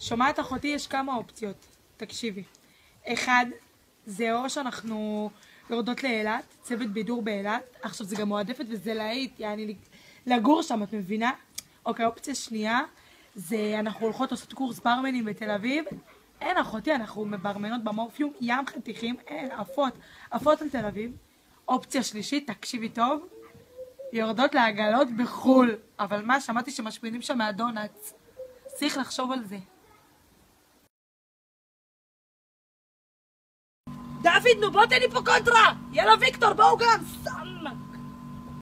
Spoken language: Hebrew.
שומעת אחותי, יש כמה אופציות. תקשיבי. אחד, זה או שאנחנו יורדות לאילת, צוות בידור באילת. עכשיו זה גם מועדפת וזה להיט, יעני לגור שם, את מבינה? אוקיי, אופציה שנייה, זה אנחנו הולכות לעשות קורס ברמנים בתל אביב. אין אחותי, אנחנו מברמנות במורפיום, ים חתיכים, אין, עפות על תל אביב. אופציה שלישית, תקשיבי טוב, יורדות לעגלות בחול. אבל מה, שמעתי שמשפינים שם מהדונאץ. צריך לחשוב על זה. דוד, נו בוא תן לי פה קונטרה! יאללה ויקטור, בואו גם! סם!